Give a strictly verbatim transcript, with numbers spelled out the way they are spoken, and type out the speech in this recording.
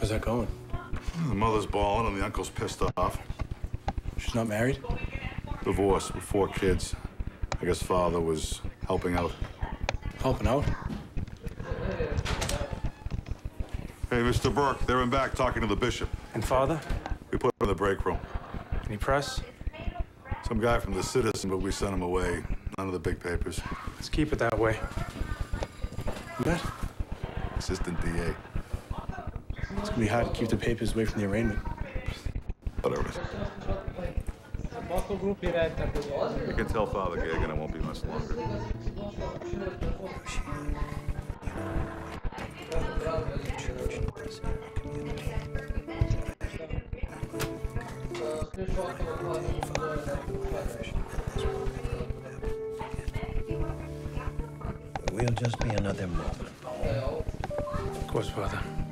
How's that going? The mother's bawling and the uncle's pissed off. She's not married? Divorced with four kids. I guess father was helping out. Helping out? Hey, Mister Burke, there and back talking to the bishop. And father? We put him in the break room. Any press? Some guy from the Citizen, but we sent him away. None of the big papers. Let's keep it that way. What? Assistant D A. It's gonna be hard to keep the papers away from the arraignment. Whatever. You can tell Father Gagan it won't be much longer. We'll just be another moment. Of course, Father.